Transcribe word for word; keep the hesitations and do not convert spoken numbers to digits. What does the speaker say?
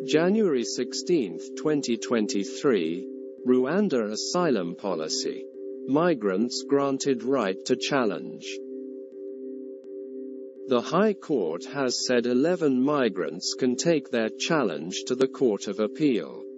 January sixteenth, twenty twenty-three, Rwanda asylum policy. Migrants granted right to challenge. The High Court has said eleven migrants can take their challenge to the Court of Appeal.